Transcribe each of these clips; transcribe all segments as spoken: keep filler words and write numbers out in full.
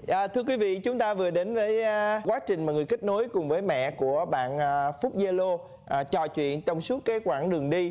À, thưa quý vị, chúng ta vừa đến với uh, quá trình mà người kết nối cùng với mẹ của bạn uh, Phúc Zalo uh, trò chuyện trong suốt cái quãng đường đi.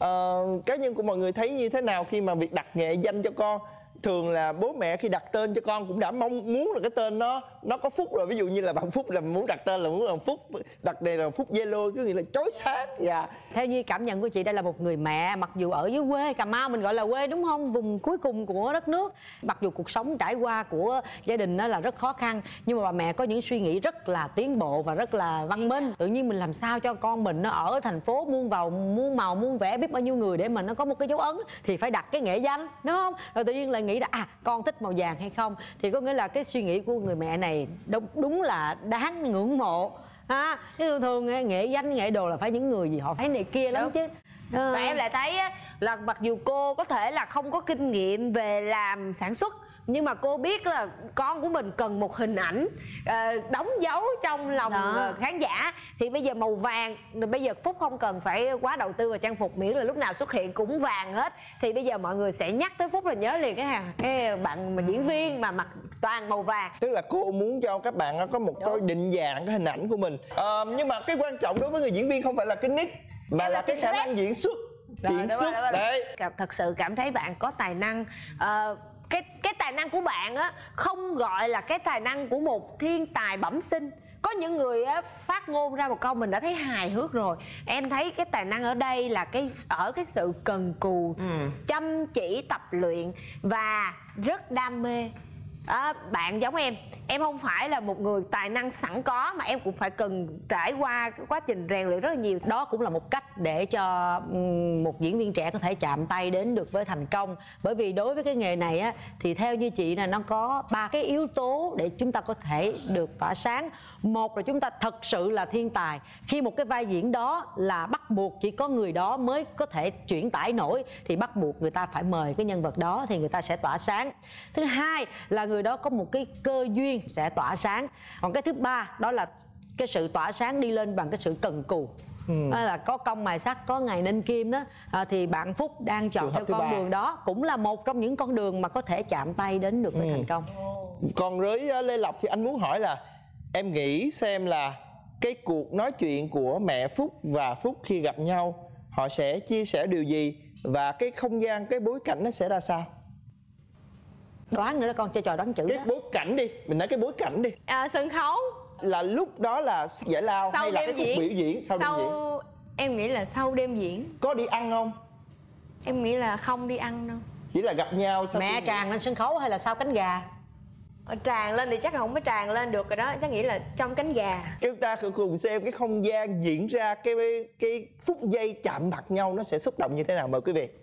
Uh, cá nhân của mọi người thấy như thế nào khi mà việc đặt nghệ danh cho con? Thường là bố mẹ khi đặt tên cho con cũng đã mong muốn là cái tên nó nó có Phúc rồi. Ví dụ như là bạn Phúc là muốn đặt tên là muốn là Phúc, đặt đây là Phúc Zalo, có nghĩa là chói sáng. Dạ. Theo như cảm nhận của chị, đây là một người mẹ, mặc dù ở dưới quê Cà Mau mình gọi là quê đúng không, vùng cuối cùng của đất nước, mặc dù cuộc sống trải qua của gia đình đó là rất khó khăn, nhưng mà bà mẹ có những suy nghĩ rất là tiến bộ và rất là văn minh. Tự nhiên mình làm sao cho con mình nó ở thành phố muôn vào muôn màu muôn vẻ biết bao nhiêu người để mà nó có một cái dấu ấn, thì phải đặt cái nghệ danh đúng không? Rồi tự nhiên lại nghĩ là à con thích màu vàng hay không, thì có nghĩa là cái suy nghĩ của người mẹ này đúng, đúng là đáng ngưỡng mộ. À, thường thường nghệ danh nghệ đồ là phải những người gì họ phải này kia lắm. Đúng. Chứ à. Và em lại thấy á, là mặc dù cô có thể là không có kinh nghiệm về làm sản xuất, nhưng mà cô biết là con của mình cần một hình ảnh uh, đóng dấu trong lòng uh, khán giả. Thì bây giờ màu vàng, bây giờ Phúc không cần phải quá đầu tư vào trang phục, miễn là lúc nào xuất hiện cũng vàng hết. Thì bây giờ mọi người sẽ nhắc tới Phúc là nhớ liền cái hàng cái bạn mà diễn viên mà mặc toàn màu vàng. Tức là cô muốn cho các bạn có một cái định dạng cái hình ảnh của mình. uh, Nhưng mà cái quan trọng đối với người diễn viên không phải là cái nick, mà là cái khả năng diễn xuất. Diễn xuất đấy. Thật sự cảm thấy bạn có tài năng. uh, cái cái tài năng của bạn á không gọi là cái tài năng của một thiên tài bẩm sinh. Có những người á phát ngôn ra một câu mình đã thấy hài hước rồi. Em thấy cái tài năng ở đây là cái ở cái sự cần cù, ừ. chăm chỉ tập luyện và rất đam mê. À, bạn giống em, em không phải là một người tài năng sẵn có, mà em cũng phải cần trải qua cái quá trình rèn luyện rất là nhiều. Đó cũng là một cách để cho một diễn viên trẻ có thể chạm tay đến được với thành công. Bởi vì đối với cái nghề này á, thì theo như chị là nó có ba cái yếu tố để chúng ta có thể được tỏa sáng. Một là chúng ta thật sự là thiên tài. Khi một cái vai diễn đó là bắt buộc chỉ có người đó mới có thể chuyển tải nổi, thì bắt buộc người ta phải mời cái nhân vật đó thì người ta sẽ tỏa sáng. Thứ hai là người đó có một cái cơ duyên sẽ tỏa sáng. Còn cái thứ ba đó là cái sự tỏa sáng đi lên bằng cái sự cần cù. Ừ. Đó là có công mài sắt có ngày nên kim đó. À, thì bạn Phúc đang chọn theo con đường đó, cũng là một trong những con đường mà có thể chạm tay đến được với ừ. thành công. Còn với Lê Lộc thì anh muốn hỏi là em nghĩ xem là cái cuộc nói chuyện của mẹ Phúc và Phúc khi gặp nhau, họ sẽ chia sẻ điều gì, và cái không gian, cái bối cảnh nó sẽ ra sao? Đoán nữa đó con, chơi trò đoán chữ. Cái đó. bối cảnh đi, mình nói cái bối cảnh đi. À, sân khấu. Là lúc đó là giải lao sau hay là cái khúc biểu diễn sau, sau đêm diễn? Em nghĩ là sau đêm diễn. Có đi ăn không? Em nghĩ là không đi ăn đâu. Chỉ là gặp nhau sau. Mẹ tràn lên sân khấu hay là sau cánh gà? Tràn lên thì chắc không có tràn lên được rồi đó, chắc nghĩ là trong cánh gà. Chúng ta cùng xem cái không gian diễn ra cái cái phút giây chạm mặt nhau nó sẽ xúc động như thế nào, mời quý vị.